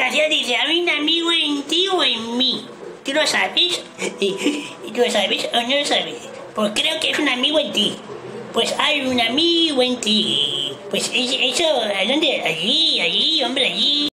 canción dice, ¿hay un amigo en ti o en mí? ¿Tú lo sabes? ¿Tú lo sabes o no lo sabes? Pues creo que es un amigo en ti. Pues hay un amigo en ti. Pues eso, ¿a dónde? Allí, hombre, allí.